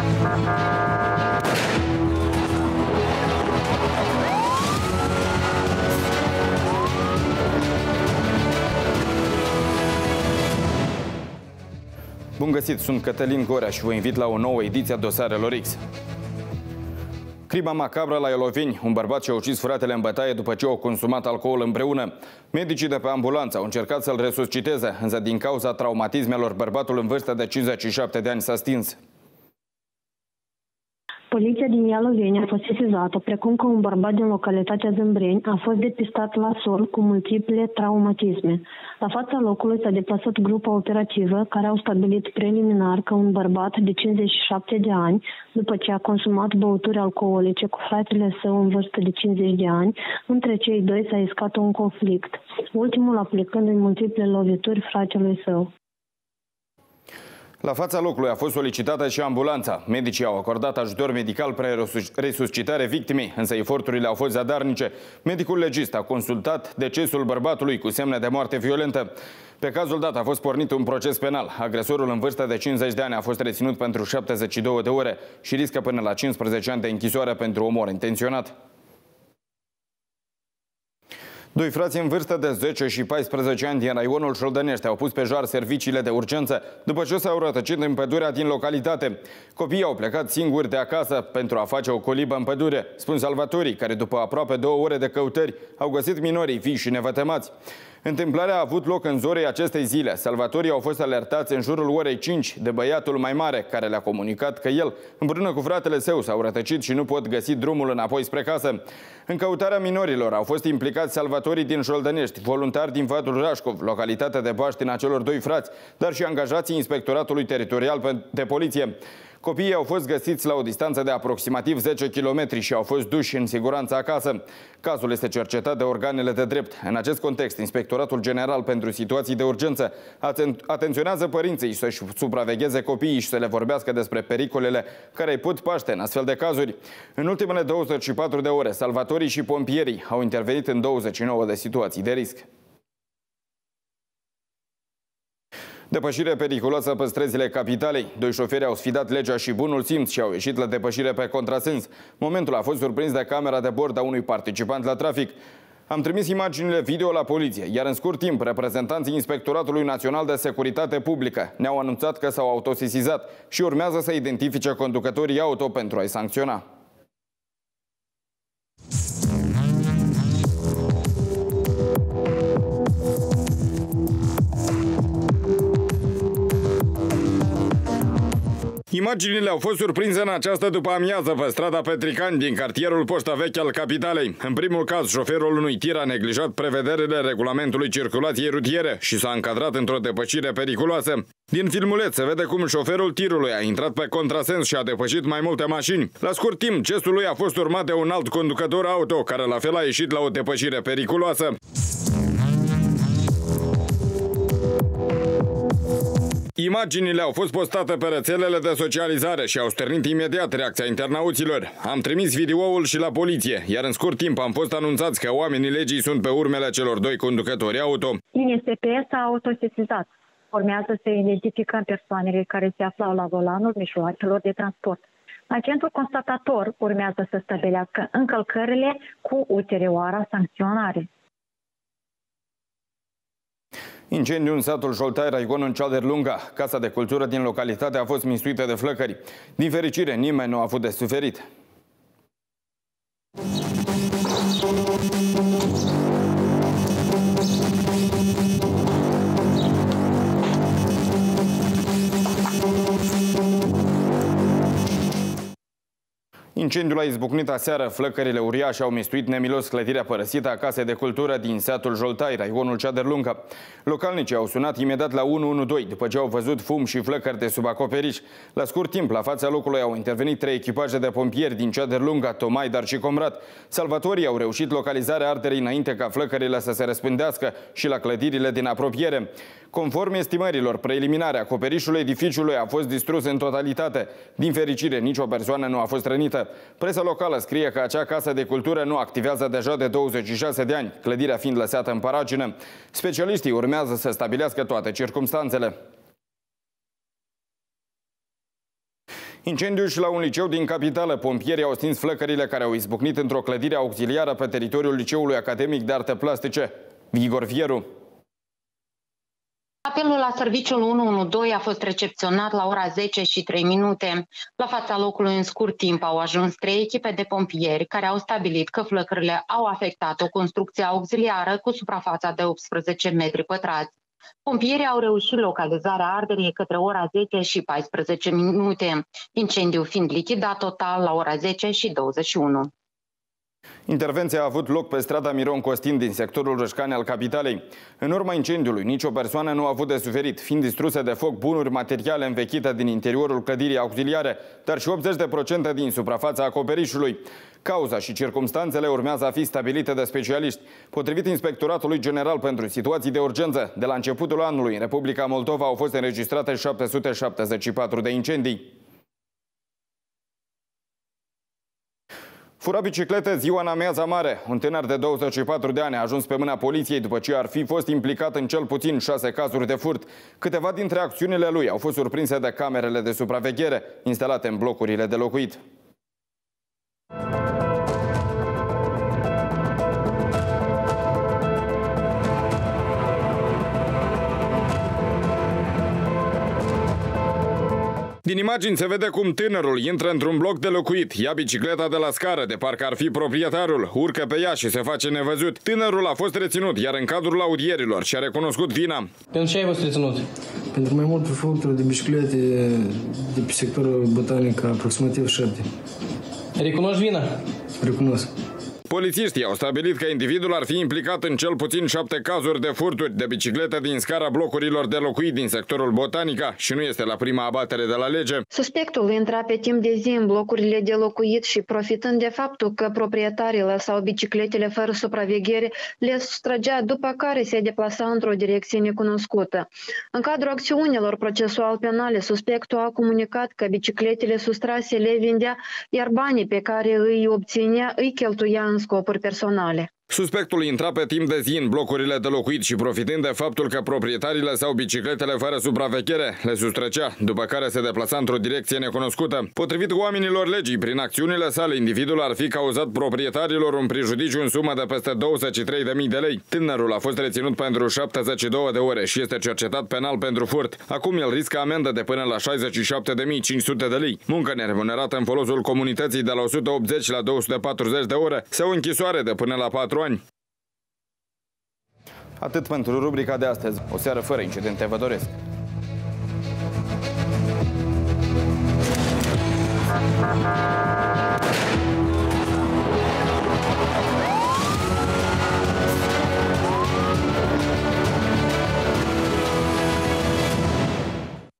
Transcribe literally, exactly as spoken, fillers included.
Bun găsit, sunt Cătălin Gorea și vă invit la o nouă ediție a Dosarelor X. Crima macabră la Eloveni, un bărbat și-a ucis fratele în bătaie după ce au consumat alcool împreună. Medicii de pe ambulanță au încercat să-l resusciteze, însă din cauza traumatismelor, bărbatul în vârstă de cincizeci și șapte de ani s-a stins. Poliția din Ialoveni a fost sesizată, precum că un bărbat din localitatea Zâmbreni a fost depistat la sol cu multiple traumatisme. La fața locului s-a deplasat grupa operativă, care au stabilit preliminar că un bărbat de cincizeci și șapte de ani, după ce a consumat băuturi alcoolice cu fratele său în vârstă de cincizeci de ani, între cei doi s-a iscat un conflict, ultimul aplicând în multiple lovituri fratelui său. La fața locului a fost solicitată și ambulanța. Medicii au acordat ajutor medical pre-resuscitare victimei, însă eforturile au fost zadarnice. Medicul legist a consultat decesul bărbatului cu semne de moarte violentă. Pe cazul dat a fost pornit un proces penal. Agresorul în vârstă de cincizeci de ani a fost reținut pentru șaptezeci și două de ore și riscă până la cincisprezece ani de închisoare pentru omor intenționat. Doi frați în vârstă de zece și paisprezece ani din raionul Șoldănești au pus pe jar serviciile de urgență după ce s-au rătăcit în pădurea din localitate. Copiii au plecat singuri de acasă pentru a face o colibă în pădure, spun salvatorii, care după aproape două ore de căutări au găsit minorii vii și nevătămați. Întâmplarea a avut loc în zorii acestei zile. Salvatorii au fost alertați în jurul orei cinci de băiatul mai mare, care le-a comunicat că el, împreună cu fratele său, s-au rătăcit și nu pot găsi drumul înapoi spre casă. În căutarea minorilor au fost implicați salvatorii din Șoldănești, voluntari din Vadul Rașcov, localitatea de baștina celor doi frați, dar și angajații Inspectoratului Teritorial de Poliție. Copiii au fost găsiți la o distanță de aproximativ zece kilometri și au fost duși în siguranță acasă. Cazul este cercetat de organele de drept. În acest context, Inspectoratul General pentru Situații de Urgență aten atenționează părinții să-și supravegheze copiii și să le vorbească despre pericolele care îi pot paște în astfel de cazuri. În ultimele douăzeci și patru de ore, salvatorii și pompierii au intervenit în douăzeci și nouă de situații de risc. Depășire periculoasă pe străzile capitalei. Doi șoferi au sfidat legea și bunul simț și au ieșit la depășire pe contrasens. Momentul a fost surprins de camera de bord a unui participant la trafic. Am trimis imaginile video la poliție, iar în scurt timp, reprezentanții Inspectoratului Național de Securitate Publică ne-au anunțat că s-au autosesizat și urmează să identifice conducătorii auto pentru a-i sancționa. Imaginile au fost surprinse în această după-amiază pe strada Petricani din cartierul Poșta Veche al capitalei. În primul caz, șoferul unui tir a neglijat prevederile regulamentului circulației rutiere și s-a încadrat într-o depășire periculoasă. Din filmuleț se vede cum șoferul tirului a intrat pe contrasens și a depășit mai multe mașini. La scurt timp, gestul lui a fost urmat de un alt conducător auto, care la fel a ieșit la o depășire periculoasă. Imaginile au fost postate pe rețelele de socializare și au stârnit imediat reacția internauților. Am trimis videoul și la poliție, iar în scurt timp am fost anunțați că oamenii legii sunt pe urmele celor doi conducători auto. Linia S P S a autosesizat. Urmează să identificăm persoanele care se aflau la volanul mijloacelor de transport. Agentul constatator urmează să stabilească încălcările cu ulterioara sancționare. Incendiu în satul Joltai, raionul Ceaderlunga. Casa de cultură din localitate a fost mistuită de flăcări. Din fericire, nimeni nu a avut de suferit. Incendiul a izbucnit aseară. Flăcările uriașe au mistuit nemilos clădirea părăsită a casei de cultură din satul Joltai, raionul Ceaderlunga. Localnicii au sunat imediat la unu unu doi după ce au văzut fum și flăcări de sub acoperiș. La scurt timp, la fața locului au intervenit trei echipaje de pompieri din Ceaderlunga, Tomai, dar și Comrat. Salvatorii au reușit localizarea arderii înainte ca flăcările să se răspândească și la clădirile din apropiere. Conform estimărilor preliminare, acoperișul edificiului a fost distrus în totalitate. Din fericire, nicio persoană nu a fost rănită. Presa locală scrie că acea casă de cultură nu activează deja de douăzeci și șase de ani, clădirea fiind lăsată în paragină. Specialiștii urmează să stabilească toate circumstanțele. Incendiu și la un liceu din capitală. Pompierii au stins flăcările care au izbucnit într-o clădire auxiliară pe teritoriul Liceului Academic de Arte Plastice. Vigor Vieru. Apelul la serviciul unu unu doi a fost recepționat la ora zece și trei minute. La fața locului în scurt timp au ajuns trei echipe de pompieri care au stabilit că flăcările au afectat o construcție auxiliară cu suprafața de optsprezece metri pătrați. Pompierii au reușit localizarea arderii către ora zece și paisprezece minute, incendiul fiind lichidat total la ora zece și douăzeci și unu. Intervenția a avut loc pe strada Miron Costin din sectorul Rășcani al capitalei. În urma incendiului, nicio persoană nu a avut de suferit, fiind distruse de foc bunuri materiale învechite din interiorul clădirii auxiliare, dar și optzeci la sută din suprafața acoperișului. Cauza și circumstanțele urmează a fi stabilite de specialiști. Potrivit Inspectoratului General pentru Situații de Urgență, de la începutul anului, în Republica Moldova au fost înregistrate șapte sute șaptezeci și patru de incendii. Fura biciclete ziua în amiaza mare. Un tânăr de douăzeci și patru de ani a ajuns pe mâna poliției după ce ar fi fost implicat în cel puțin șase cazuri de furt. Câteva dintre acțiunile lui au fost surprinse de camerele de supraveghere instalate în blocurile de locuit. Din imagini se vede cum tânărul intră într-un bloc de locuit, ia bicicleta de la scară, de parcă ar fi proprietarul, urcă pe ea și se face nevăzut. Tânărul a fost reținut, iar în cadrul audierilor și-a recunoscut vina. Pentru ce ai fost reținut? Pentru mai multe furturi de biciclete de pe sectorul botanic, aproximativ șapte. Recunoști vina? Recunosc. Polițiștii au stabilit că individul ar fi implicat în cel puțin șapte cazuri de furturi de biciclete din scara blocurilor de locuit din sectorul Botanica și nu este la prima abatere de la lege. Suspectul intra pe timp de zi în blocurile de locuit și, profitând de faptul că proprietarii lăsau bicicletele fără supraveghere, le sustragea, după care se deplasa într-o direcție necunoscută. În cadrul acțiunilor procesual penale, suspectul a comunicat că bicicletele sustrase le vindea, iar banii pe care îi obținea îi cheltuia în scopuri personale. Suspectul intra pe timp de zi în blocurile de locuit și, profitând de faptul că proprietarii lăsau bicicletele fără supraveghere, le sustrăcea, după care se deplasa într-o direcție necunoscută. Potrivit oamenilor legii, prin acțiunile sale, individul ar fi cauzat proprietarilor un prejudiciu în sumă de peste douăzeci și trei de mii de lei. Tânărul a fost reținut pentru șaptezeci și două de ore și este cercetat penal pentru furt. Acum el riscă amendă de până la șaizeci și șapte de mii cinci sute de lei, muncă neremunerată în folosul comunității de la o sută optzeci la două sute patruzeci de ore sau închisoare de până la patru ani. Atât pentru rubrica de astăzi. O seară fără incidente vă doresc.